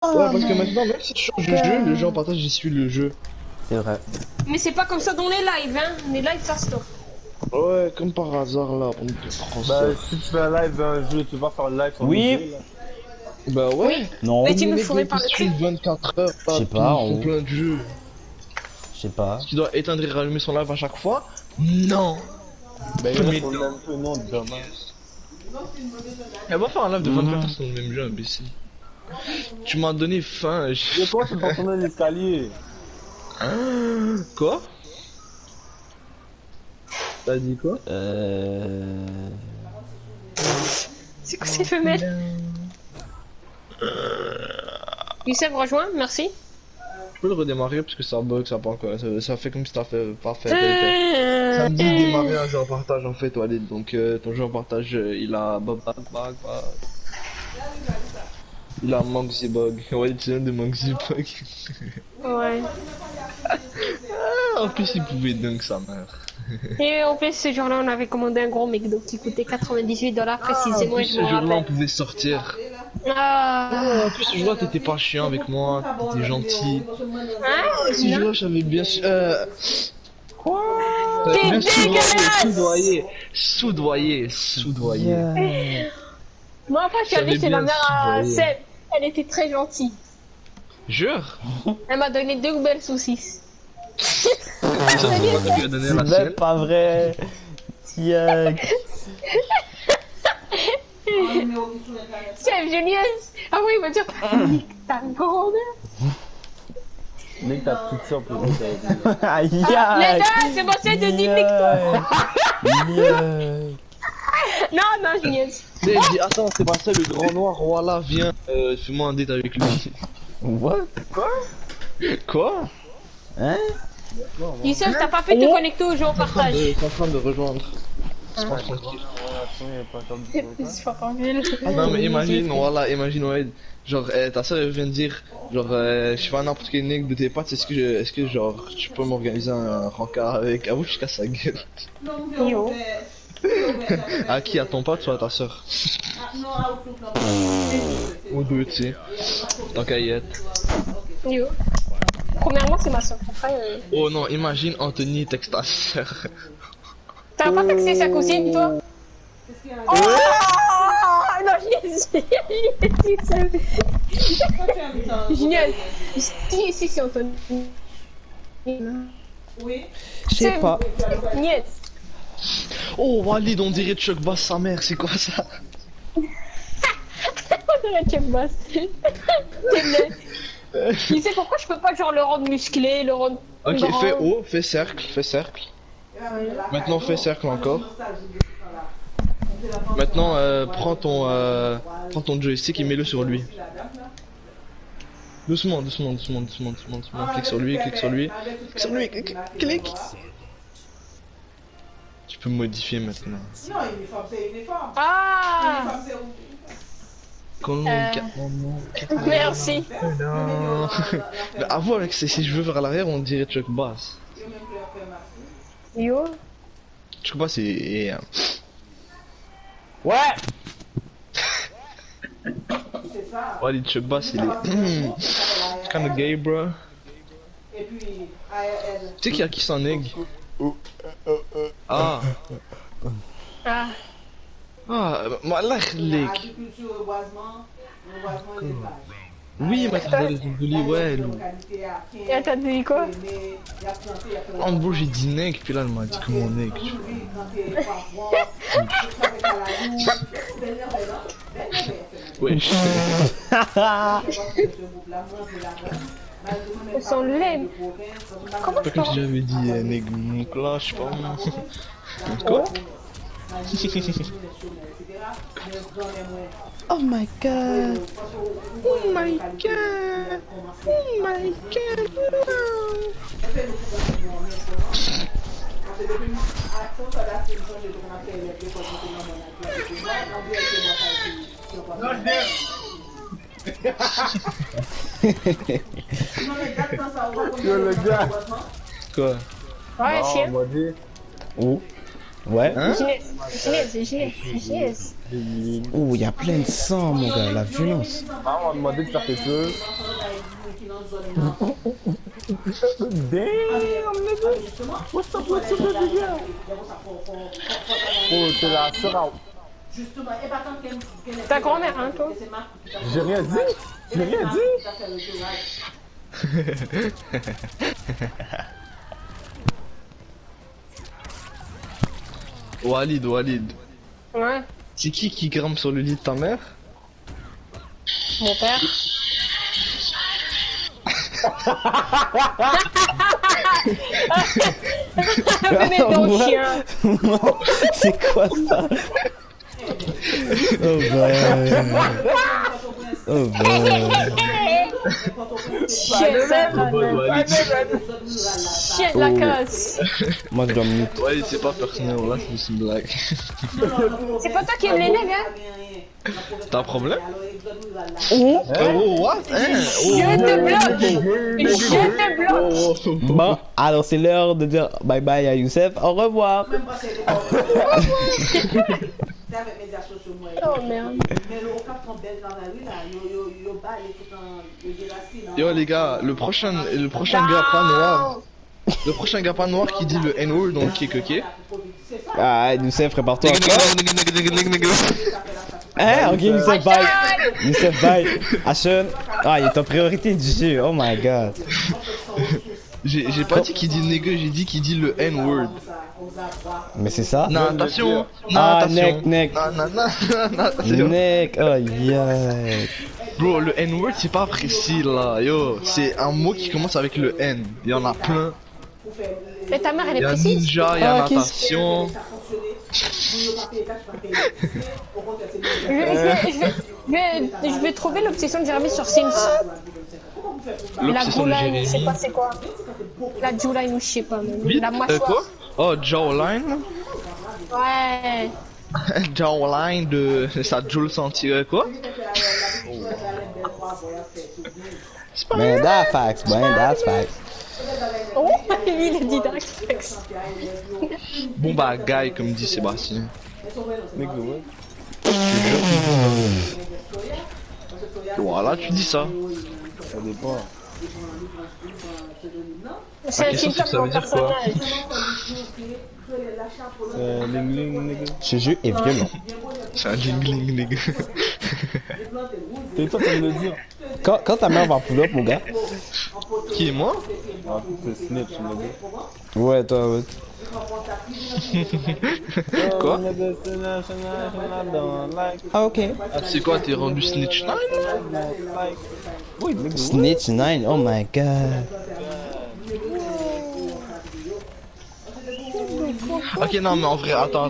Ouais, parce que maintenant, même si je change de jeu, le jeu en partage, j'y suis le jeu. C'est vrai. Mais c'est pas comme ça dans les lives, hein. Les lives, ça stop. Ouais, comme par hasard là, on te prend Bah, ça. si tu fais un live d'un jeu, tu vas faire un live sur Oui. le jeu, là. Bah ouais. Oui. Non, Mais tu me Les ferais mecs par le qui cul. stream 24 heures, Je sais pas, ils font on- plein de jeux. je sais pas. Tu dois éteindre et rallumer son live à chaque fois? Non. Bah, il Mais reste le même peu, non, demain. Elle va faire un live de 24 heures sur le même jeu, imbécile. Tu m'as donné faim. Et toi, tu peux tourner l'escalier. Quoi? T'as dit quoi? C'est quoi ces femelles? Youssef, rejoins, merci. Tu peux le redémarrer parce que ça bug, ça pas encore. Ça fait comme si t'as fait pas fait. Ça me dit démarrer un jeu en partage en fait, Walid. Donc ton jeu en partage, il a bug. Il a Monkey Bug. Walid, c'est un de Monkey Bug. Ouais. En plus, il pouvait dunk sa mère. Et en plus, ce jour-là, on avait commandé un gros McDo qui coûtait $98 précisément. En plus, je ce me jour-là, on rappelle. pouvait sortir. Ah. En plus, ce jour-là, t'étais pas chiant avec moi, t'étais gentil. Hein? Ce jour-là, j'avais bien su. Quoi? T'es Bien dégueulasse! soudoyé. Moi, après, je suis allée J'avais chez la bien mère à soudoyé. Seb. Elle était très gentille. Jure? Elle m'a donné 2 belles saucisses. Ça, c'est quoi que tu lui as donné à C'est la même sienne? pas vrai. Tiens. Seb, Julius! Ah oui, il m'a dit, nique ta grande. Nique ta petite sœur pour que Aïe Les aïe. gars, c'est bon, c'est de dire nique-toi. Non, non, Julius. Tu sais, il dit, attends, c'est pas ça le grand noir, voilà, viens, fais-moi un date avec lui. What? Quoi? Hein? Youssef, t'as pas pu te connecter au jeu en partage. Je suis en train de rejoindre. C'est pas tranquille. C'est pas pas mal. Non mais imagine, voilà, imagine ouais, genre ta soeur elle vient de dire, genre je fais n'importe quel nick de tes potes, est-ce que genre tu peux m'organiser un rencard avec, avoue je casse sa gueule. Yo. À qui, à ton pote ou à ta soeur? Ou deux tu sais, tant qu'à y être. Yo. Premièrement, c'est ma soeur. Après, Oh non, imagine Anthony texte ta soeur. t'as pas texté sa cousine, toi? Oh non, Génial. Si, c'est Anthony. Je sais pas. Niet. Oh Walid, on dirait Chuck Bass sa mère, c'est quoi ça? On dirait Chuck Bass. Tu sais pourquoi je peux pas genre le rendre musclé, le rendre Ok, grand. fais haut, fais cercle. Maintenant fais cercle encore. Maintenant prends ton joystick et mets-le sur lui. Doucement. Clique sur lui. Clique. Tu peux modifier maintenant. Ah. Merci. Non. Mais avoue avec ses cheveux vers l'arrière, on dirait Chuck Bass. Yo. Chuck Bass est... Ouais! Ouais, Chuck Bass il est... kinda gay, bro. Tu sais qu'il y a qui s'en egg? Ah. ما الله يخليك. Oui, ma tante de Zougouli, ouais. Et t'as dit quoi? En gros, j'ai dit nec, puis là, elle m'a dit que mon nec. Wesh. Elles sont laides. Comment Pas je comme si peux... j'avais dit nec, mon là, je sais pas. Quoi? Oh my god. Oh my god. Oh my god. Yo, le gars! Quoi? Ouais, Non, chien. on m'a dit. Où? Ouais. Hein? Ginès. Oh, il y a plein de sang, mon gars, la violence. Ah, on m'a demandé de faire quelque chose. Damn, nigga. What's up, nigga? Oh, c'est la sœur à... Ta grand-mère, hein, toi? J'ai rien dit. J'ai rien dit. Walid, Walid. Ouais, C'est qui grimpe sur le lit de ta mère? mon père. Bébé ton What? chien. C'est quoi ça? Oh ben. Oh ben. Chien, ça. Chien de la casse. Moi je dois me mute. Ouais, c'est pas personnel, là, c'est juste une blague. C'est pas toi qui aimes les nègres, hein? T'as un problème? Oh. Oh, what? Hein? Je te bloque. Je te bloque. Bon, alors c'est l'heure de dire bye bye à Youssef. Au revoir. Oh merde. Yo les gars, le prochain gars pas noir. Le prochain gars pas noir qui dit le N-word donc qui est ok. Ah, Youssef, prépare-toi. Hein, ok, Youssef, bye. Youssef, bye. Ashen, ah, il est en priorité du jeu. Oh my god. J'ai pas dit qu'il dit nigga, j'ai dit qu'il dit le N-word. Mais c'est ça? Non, attention. Non, Ah, attention. neck. Non, attention. Neck, oh yeah. Bro, le N-word c'est pas précis là, yo. C'est un mot qui commence avec le N. Il y en a plein. Et ta mère, elle Il est y a précise? ninja, il y a Ah, ok. natation. Je vais trouver l'obsession de Jérémy sur Sims. La L'obsession de Juline, je sais Jérémy. pas c'est quoi. La Juline ou je sais pas même. Vite, La mâchoire. quoi? Oh, Jawline. Ouais. Jawline de ça Joule sentir quoi? C'est pas Man, that's facts, man, that's facts. Oh, lui il a dit Dax. bon bah guy comme dit Sébastien. Nigga, what? Voilà, tu dis ça. Ça dépend. C'est un question, film c'est que ça veut sur dire quoi? personnage. Ling ling, nigga. Ce jeu est violent. C'est un jingling nigga. C'est toi qui me le dire. Quand ta mère va pull up, mon gars. Qui est moi? Ah, tu te snitch, nigga. Ouais, toi, ouais. Quoi? Ah, ok. C'est quoi, t'es rendu Snitch 9? Oui, nigga. Snitch 9, oh my god. Ok, non, mais en vrai, attends.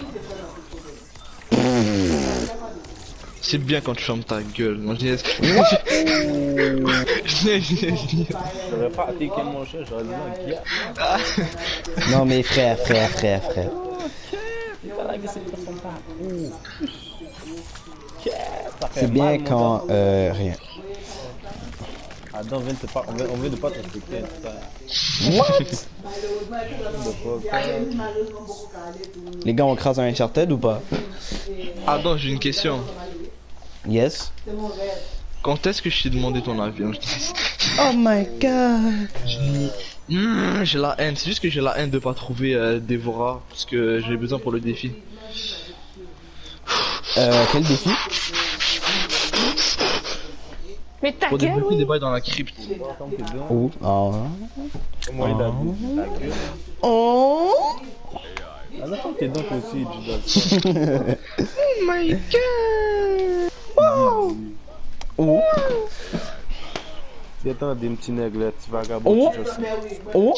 C'est bien quand tu fermes ta gueule. Moi, je dis. J'aurais pas attaqué mon chat, j'aurais dit un gars. Non, mais frère. C'est bien quand. Rien. Attends, on vient de pas te respecter. Les gars, on crase un Uncharted ou pas? Attends, j'ai une question. Yes. Quand est-ce que je t'ai demandé ton avis? Oh my god. J'ai la haine, c'est juste que j'ai la haine de pas trouver Dévora, parce que j'ai besoin pour le défi. Quel défi? Mais ta Pour gueule, débloquer oui. des bails dans la crypte. Où? Oh. Comment il a dit ta gueule? Oh. Ah, attends, t'es donc aussi, tu dois. Oh my god! Oh. Attends, des petits nègres là, tu vagabond, Oh. tu sais. Oh.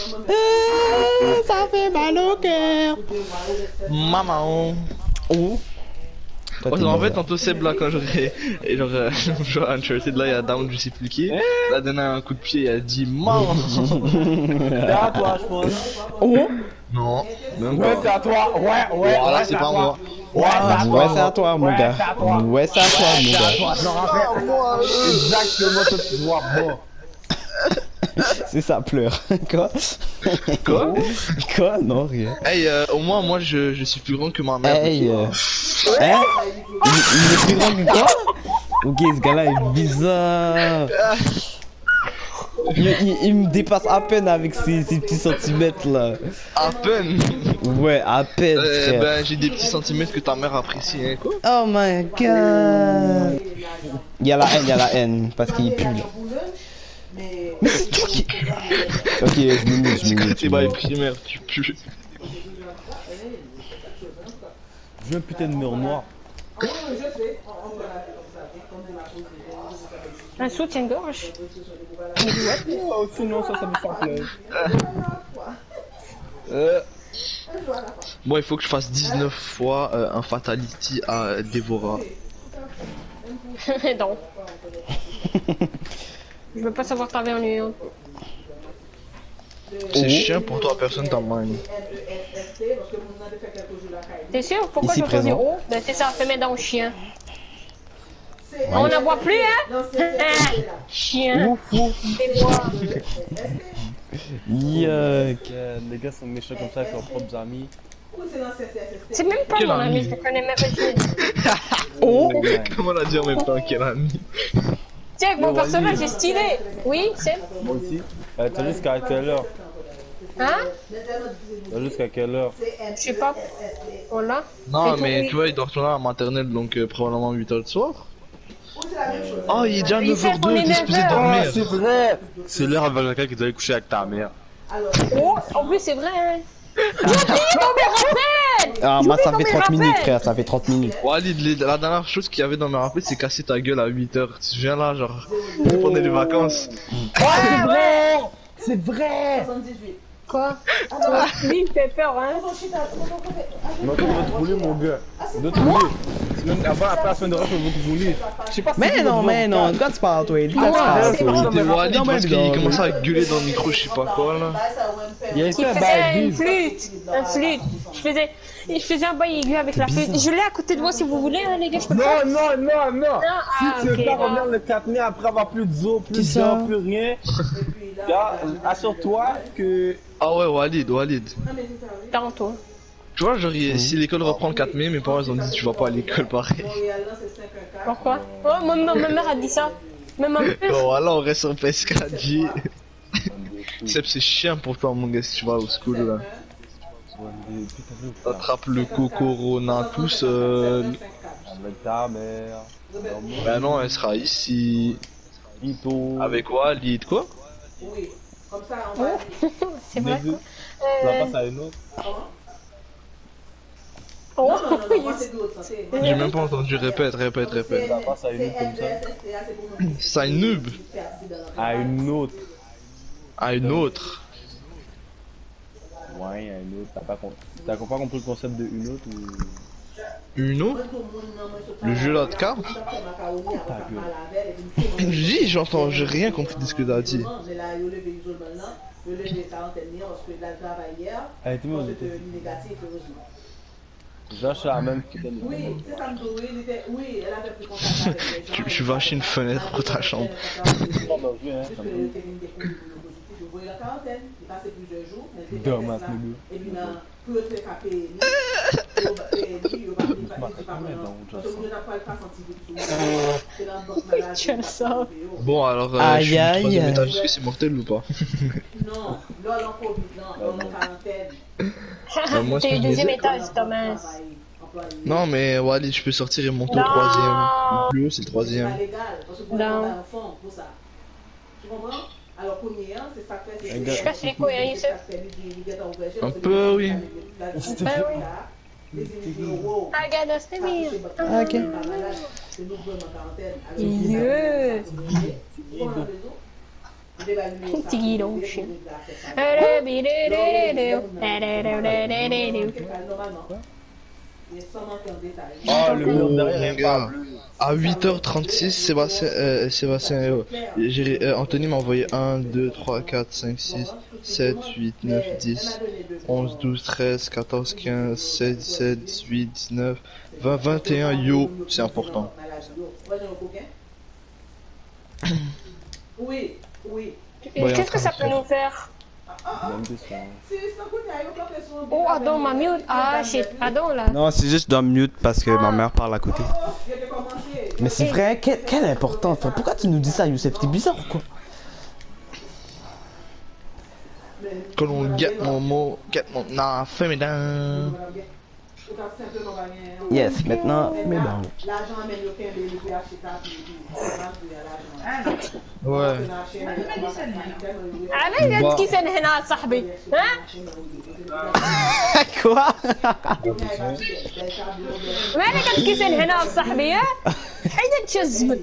Ça fait mal au cœur. Maman! Oh. Toi, Ouais, t'es en mauvais. fait, tantôt Seb là, quand j'aurais joué à Uncharted, là il y a Down, je sais plus qui, il a donné un coup de pied, il a dit maman! C'est à toi, je pense. Oh. Non, même Ouais, pas. c'est à toi. Ouais. Voilà, c'est pas moi. Ouais, c'est à toi, mon gars. Ouais, c'est à toi, mon gars. Exactement ce que tu vois, bon. C'est ça, pleure. Quoi? Quoi? Quoi? Non, rien. Hey, au moins, moi, je suis plus grand que ma mère. Hey, hein? Il est plus grand que quoi? Ok, ce gars-là est bizarre. Il me dépasse à peine avec ses petits centimètres là. À peine. Ouais, à peine, frère. Ben, j'ai des petits centimètres que ta mère apprécie, hein, quoi. Oh my god. Il y a la haine, parce qu'il pue là. Ok, je m'imite. T'es bail primaire, tu pues. Je veux un putain de mur noir. Un soutien-gorge. Oh, sinon ça me fait plaisir. Bon, il faut que je fasse 19 fois un fatality à Dévora. Non. Je veux pas savoir travailler en Union. C'est chiant pour toi, personne t'en manque. T'es sûr? Pourquoi Ici je veux choisir présent. haut? Ben c'est ça, fais mes dents au chien. On n'en voit plus, hein? Chien. Des bois. Yuck. Les gars sont méchants comme ça avec leurs propres amis. C'est même pas Quel mon ami, ami? je le connais même pas. Oh! Comment on a dit en même temps quel ami? Tiens, mon personnage est stylé. Oui, c'est. Moi aussi. T'as jusqu'à quelle heure? Hein? T'as jusqu'à quelle heure? Je sais pas. Voilà. Non, Et mais toi, tu vois, il doit retourner à la maternelle, donc probablement 8h du soir. Oh, il est déjà Il fait 9h02, qu'on est il est supposé 9h. dormir. c'est vrai! C'est l'heure avec laquelle tu dois aller coucher avec ta mère. Oh, en plus, c'est vrai, hein. J'ai oublié dans mes rappels! Ah, moi ça fait 30 rappels. minutes, frère, ça fait 30 minutes. Walid, la dernière chose qu'il y avait dans mes rappels, c'est casser ta gueule à 8h. Tu viens là, genre, pendant les vacances. Ouais, ouais. C'est vrai! Quoi? Lui, il me fait peur, hein. Mais on va te rouler, mon gars. On doit te rouler. Avant la semaine de reste, on va te rouler. Je sais pas si Mais non, de quoi tu parles, toi? De quoi tu Ah, parles, c'est toi? bon. C'était Walid Non, mais parce qu'il non, commençait à gueuler dans le micro, je sais pas quoi, là. Il y a Il faisait une flûte. Une flûte. Je faisais un bail aigu avec la flûte. Je l'ai à côté de moi si vous voulez, hein, les gars. Je peux pas. Non. Si Ah, tu veux ok, pas non. revenir le 4 mai après avoir plus de zoo, plus Qui de ça? gens, plus rien, gars, assure-toi que. Ah ouais, Walid. Tantôt. Tu vois, genre, si l'école reprend le 4 mai, mes parents ils ont dit tu vas pas à l'école pareil. Pourquoi? Oh, ma mère a dit ça. Même ma mère. Bon, voilà, on reste en PSK. Seb, c'est chiant pour toi, mon gars, si tu vas au school là. T'attrapes le corona, tous. Avec ta mère. Bah non, elle sera ici. Ito. Avec Walid, quoi? C'est vrai, quoi. Tu vas passer à une autre. Oh, J'ai même pas entendu, répète. Tu vas passer à une autre comme ça. C'est un noob. À une autre. À une autre. Ouais, à une autre. T'as pas compris le concept de une autre ou. Une autre? Le jeu là de cartes? Ta gueule. Je dis, j'entends, j'ai rien compris de ce que t'as dit. Elle était où aux États-Unis? Genre, je suis la même qui donne. Tu vas acheter une fenêtre pour ta chambre. Dommage, tu as ça. Bon, alors, je Aïe, suis au aïe. 3e étage, est-ce que c'est mortel ou pas? Moi, ce T'es que au je deuxième disais- étage, Thomas. Non, mais Walid, je peux sortir et monter au Non. 3e. Le plus haut, c'est le 3e. Non. Je casse les couilles, hein, ici. Un peu, oui. Ben oui. I got a stimmy. Ah, ok. Yeah. Petit guidon, chien. Ah, le mur Oh, derrière mon est pas gars. bleu. À 8h36, Anthony m'a envoyé 1, 2, 3, 4, 5, 6, 7, 8, 9, 10, 11, 12, 13, 14, 15, 16, 17, 18, 19, 20, 21, yo, c'est important. Qu'est-ce que ça peut nous faire? Bonne question. Oh, Adam m'a mute. Ah, shit. Adam là. Non, c'est juste dans mute parce que ma mère parle à côté. Mais c'est vrai, quelle importance. Pourquoi tu nous dis ça, Youssef? T'es bizarre ou quoi? Quand on get mon mot, get mon. Non, fais mes dents. Yes, maintenant, mais bon. Ouais. أنا قد كيسن هنا صاحبي ها؟ Quoi? ما أنا قد كيسن هنا صاحبي ها؟ حيدا تشزمت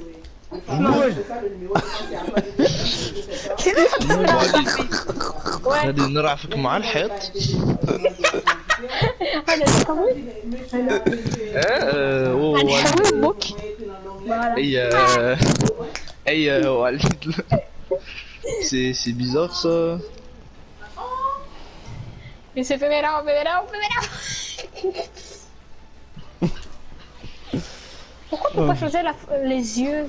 هذه نرعفك مع الحيط. هذا الكوي هنحوي بوك Walid. C'est bizarre ça. Il s'est fait mélanger, Pourquoi on peut pas choisir les yeux?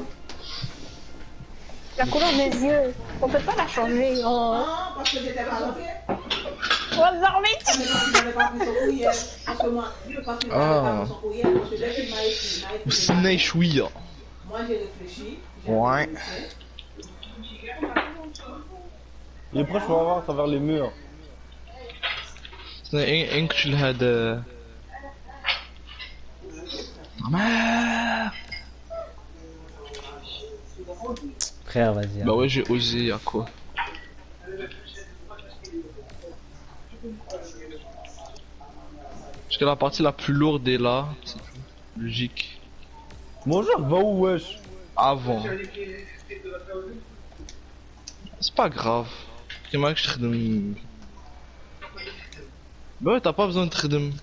La couleur des yeux, on peut pas la changer. Non, parce que j'étais pas rentré. On dormit. Parce que moi, parce que pas son courriel, parce que dès qu'il m'a écrit, Fnech oui. moi j'ai réfléchi. Ouais. Les proches vont voir à travers les murs. انكش لهذا. Frère, vas-y. Bah ouais, j'ai osé à quoi. Parce que la partie la plus lourde est là, c'est logique. Bonjour, va où wesh? Avant. C'est pas grave. كيما كش تخدم. Bah ouais, t'as pas besoin de تخدم.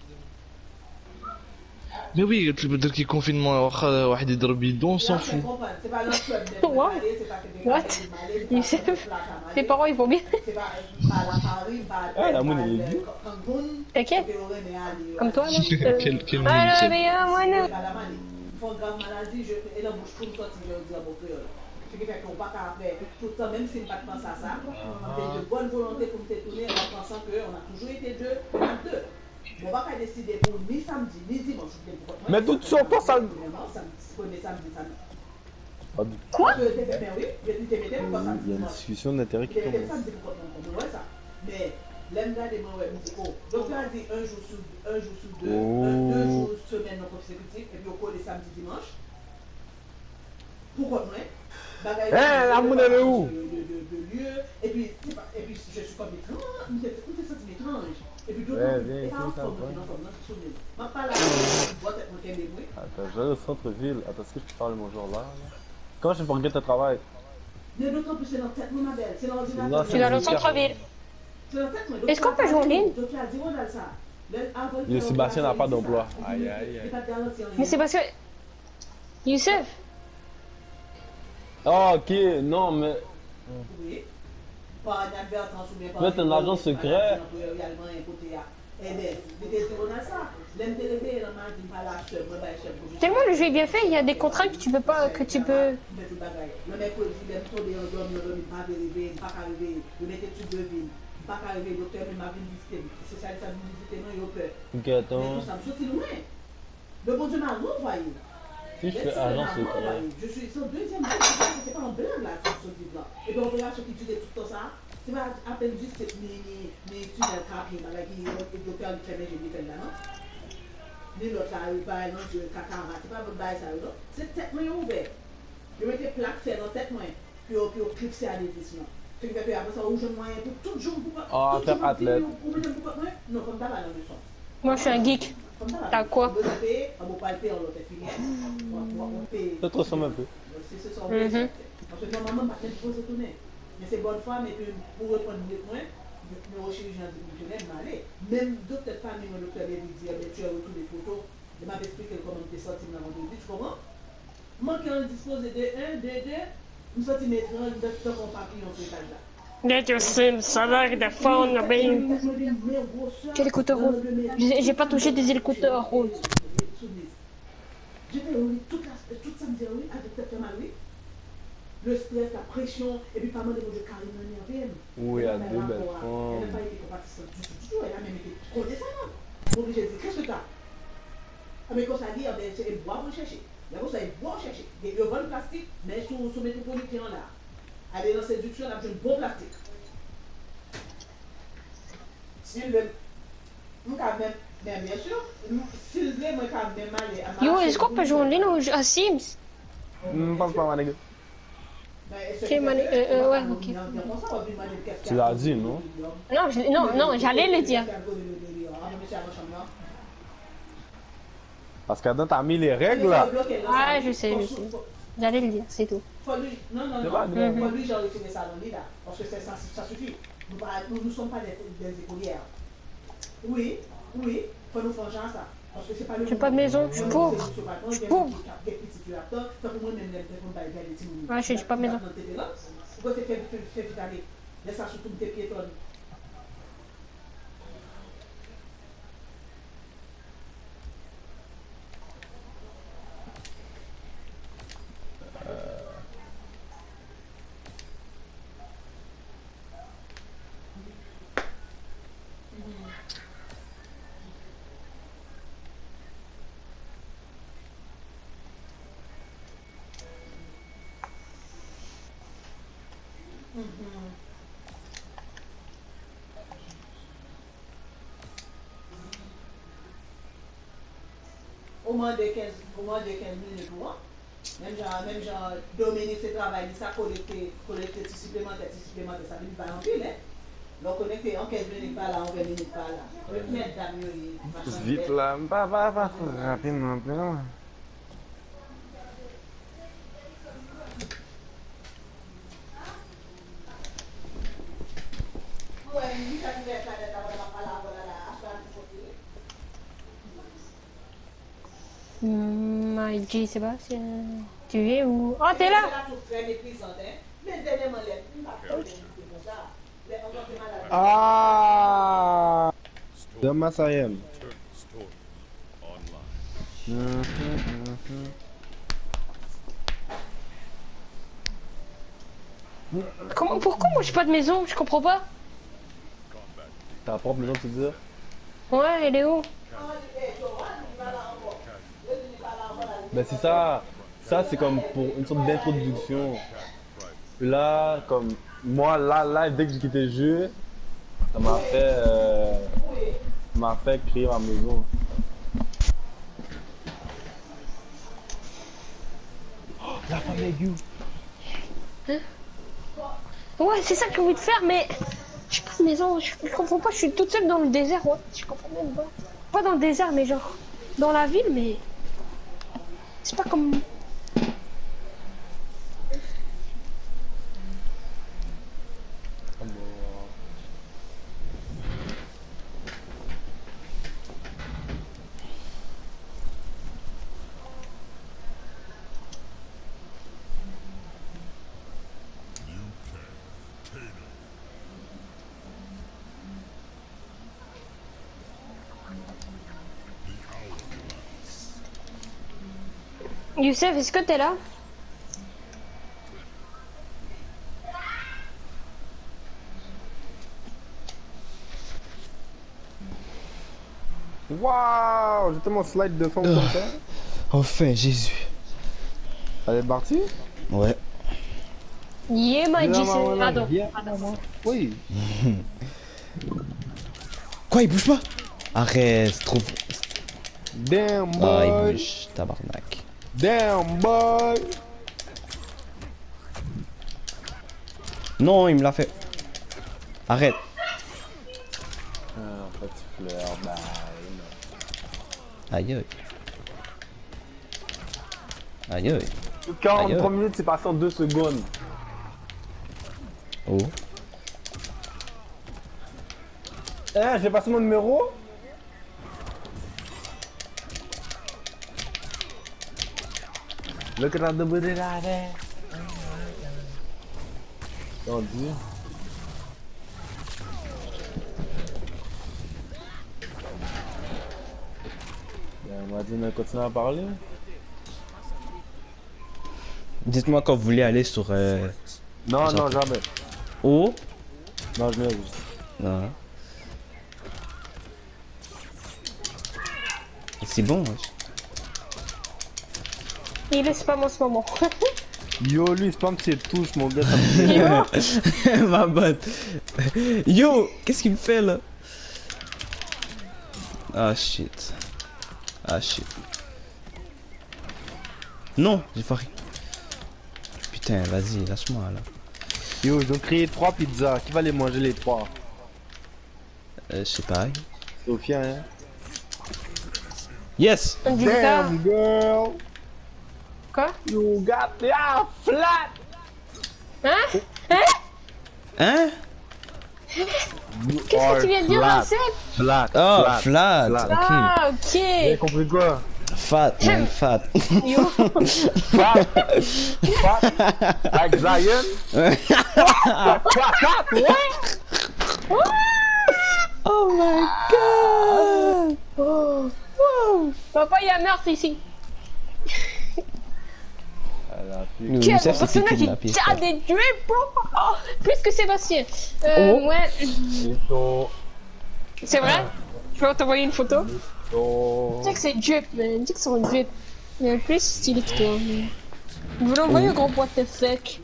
Mais oui, قلت لك بدل كي confinement واخا واحد يضرب يدو on s'en fout. C'est pas notre club de What? What? Youssef, tes parents ils vont bien? C'est pas la Paris, Ah, la moune, elle est vue. T'inquiète? Comme toi là? Quel Ah c'est. bien, moi non. Ils font grave maladie, et là, bouche comme ça, tu veux dire beaucoup. Ce qui fait qu'on va pas faire tout le temps, même s'ils ne pas penser à ça. On a de bonne volonté pour me tourner en pensant qu'on a toujours été deux, on a deux. On va pas décider pour ni samedi, ni dimanche. Mais tout sur toi, ça. Samedi. Quoi? Ben oui, je te mettais pour Il y a une samedi. discussion d'intérêt qui commence. Mais l'aime garder mon web musical. Donc là, dit un jour sous deux, Oh. 2 jours semaine non consécutif, et puis au cours des samedis dimanches. Pourquoi moi? La moune elle est où? De lieu, et puis je suis comme étrange, je suis étrange. Et puis d'autres, Ouais, viens et ici, pas ça ensemble, va. non, comme notre souvenir. Ma pas là, je dois être mon téléphone. Attends, je vais au centre-ville. Attends, est-ce que je peux parler mon jour là? Comment je fais pour regretter le travail? Mais d'autant plus, c'est dans tête, mon belle, c'est dans Non, l'ordinateur. Tu es dans le centre-ville. Est-ce qu'on peut jouer en ligne? Le Sébastien n'a pas d'emploi. Aïe, aïe, aïe. Mais c'est parce que. Youssef, Ah, ok, non, mais. Oui. Pas un advertence ou bien pas. Mais t'es un agent secret. tellement le jeu est bien fait, il y a des contraintes que tu peux pas. Que tu peux. Ok, attends. Le bon Dieu m'a renvoyé. Si je fais agent secret. Je suis son deuxième c'est pas un blague là, ce livre-là. Et puis on regarde ce qui dit tout ça. C'est pas à peine juste mes tunnels capés, le docteur du Crémé, j'ai dit là, non? Ni l'autre là, par exemple, je cacara, c'est pas votre bail ça, non? C'est tête moins ouverte. Je mets des plaques, c'est dans tête moins. Puis on clipse à l'édition. Ce qui fait que après ça, on joue moyen pour tout jour. Ah, faire athlète. Non, comme ça, là, dans le sens. Moi je suis un geek. T'as quoi? Ça te ressemble un peu. C'est ça. Parce que normalement, ma tête pose tourner. Mais c'est bonne femme, et puis pour reprendre le point, le chirurgien je n'aime aller. Même d'autres familles, le docteur lui dit, mais tu as retour des photos, il m'a expliqué comment tu es sorti dans mon début, tu comprends? Moi qui en dispose de 1, 2, 2, je me suis dit, mais dans mon papillon sur l'étage là. Get your sim, salaire de phone, ben. Quel écouteur rose? J'ai pas touché des écouteurs roses. J'étais toute samedi avec Dr. Marie. le stress, la pression, et puis pas mal de choses carrément nerveuses. Oui, il y a deux belles Elle femmes. n'a pas été compatissante du tout, elle a même été condescendante. Donc j'ai dit, qu'est-ce que tu as? Ah, mais quand ça dit, c'est bois pour chercher. Là, ça est bois chercher. Des bons plastique, mais sous métropolitain là. Aller dans séduction, on a besoin de bon plastique. S'il veut, même bien sûr, s'il veut, moi, quand même aller à Yo, est-ce qu'on peut jouer en ligne à Sims? Pense pas, man. Ok, ouais, ok. Tu l'as dit, non? Non, j'allais le dire. Parce que dans t'as mis les règles là. Ah, je sais. J'allais le dire, c'est tout. Non, pour lui, j'ai retiré ça dans l'île là, parce que ça suffit. Nous ne sommes pas des écolières. Oui, faut nous faire genre ça. Parce que c'est pas le. J'ai pas de maison, je suis pauvre. Je suis pauvre. Ouais, je suis pas de maison. Pourquoi tu fais vite aller? Laisse ça sur tous tes piétonnes. Au moins de 15 minutes, même genre, Dominique fait travailler ça, collecter supplémentaire, ça lui va en pile, hein. Donc connecter en 15 minutes par là, en 20 minutes par là. Vite là, va, rapidement. Maïji, c'est pas si tu es où? Oh, t'es là! Ah! Demain ça y est. Pourquoi moi j'ai pas de maison? Je comprends pas. T'as propre maison, tu veux dire? Ouais, elle est où? Ben c'est ça. Ça c'est comme pour une sorte d'introduction. Là, comme moi, là, dès que j'ai quitté le jeu, ça m'a fait créer ma maison. Oh, la femme aiguë. Hein? Ouais, c'est ça que j'ai envie de faire, mais j'ai pas de maison. Je comprends pas. Je suis toute seule dans le désert. Ouais, je comprends même pas. Pas dans le désert, mais genre dans la ville, mais c'est pas comme. Youssef, est-ce que t'es là? Waouh, j'ai tellement slide de fond comme ça. Enfin, Jésus. Elle est partie? Ouais. Yeah, Maïji, c'est. Pardon. Oui. Quoi, il bouge pas? Arrête, c'est trop. Damn Ah, il boy. bouge, tabarnak. Damn boy. Non, il me l'a fait. Arrête. Ah, petit fleur, bah. Aïe aïe. Aïe aïe. 43 minutes, c'est passé en 2 secondes. Oh. Eh, j'ai passé mon numéro. Look at the booty là. On dit. On va dire, on continue à parler. Dites-moi quand vous voulez aller sur Non, non, jamais. O. Non, je viens juste. Non. C'est bon, wesh. Il est spam en ce moment. Yo, lui, spam ses touches, mon gars. Ça me Ma botte. Yo, qu'est-ce qu'il me fait là? Ah shit. Ah shit. Non, j'ai foiré. Putain, vas-y, lâche-moi là. Yo, ils ont créé 3 pizzas. Qui va les manger les 3? Je sais pas. Sophia, hein? Yes! Du gars. Damn, girl! Quoi? You got the flat! Hein? Hein? Hein? Qu'est-ce que tu viens de dire, Vincent? Flat. Oh, flat. flat. Flat. Ok. Ah, J'ai ok. compris quoi? Fat, man, fat. Yo. Flat. Flat. Like Zion? Flat, ouais? Oh my god! Oh. Wow! Papa, il y a un meurtre ici. Nous, Quel ça, c'est personnage qui kidnappé, ça. a des drips, bro. Oh, plus que Sébastien. Oh. Ouais. Ils sont... C'est vrai? Je peux t'envoyer une photo? sont... Tu sais que c'est drip, man. Tu sais que c'est un drip. Mais plus stylé que toi. Man. Je voulais envoyer un gros what the fuck.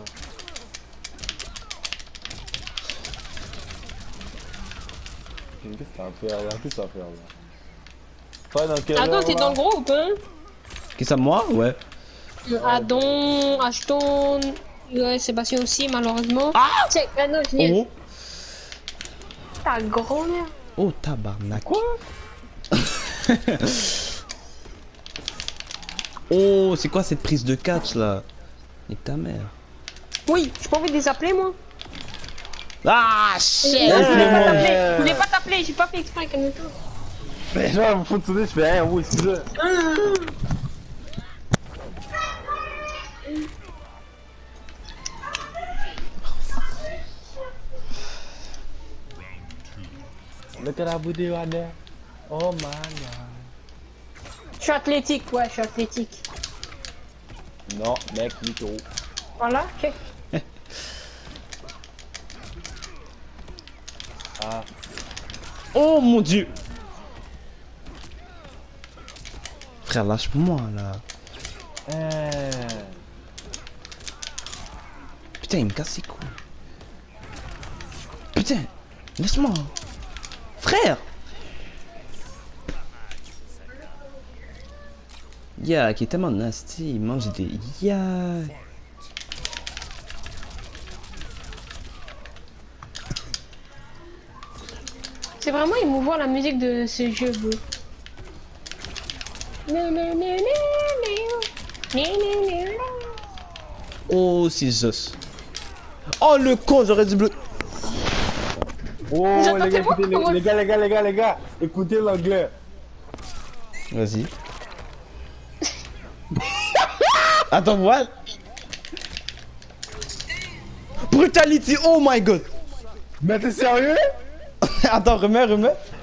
Qu'est-ce que t'as à faire là? Qu'est-ce que t'as à faire là? Toi, dans quelle Attends, heure, t'es là? dans le groupe, hein? Qu'est-ce que moi? Ouais. Adon, Ashton, ouais, Sébastien aussi, malheureusement. Ah! Check, non, je viens. Oh! Ta grand-mère. Oh, tabarnak. Quoi? Oh, c'est quoi cette prise de catch là? Et ta mère. Oui, j'ai pas envie de les appeler, moi. Ah, Non, shit! je voulais pas t'appeler. Je voulais pas t'appeler, j'ai pas fait exprès, calme-toi. Mais genre, vous foutez, je fais rien, oui, c'est ça. Look at that booty right there. Oh my god. Je suis athlétique, ouais, je suis athlétique. Non, mec, mytho. Voilà, ok. Ah. Oh mon dieu! Frère, lâche-moi là. Putain, il me casse les couilles. Putain, laisse-moi. Frère! Ya, qui est tellement nasty, il mange des ya. C'est vraiment émouvant la musique de ce jeu, bro. Oh, c'est Zeus. Oh le con, j'aurais dû bleu. Oh, J'attends les gars, tellement écoutez, comment- les gars, écoutez l'anglais. Vas-y. Attends, what? Brutality, oh my god. Mais t'es sérieux? Attends, remets.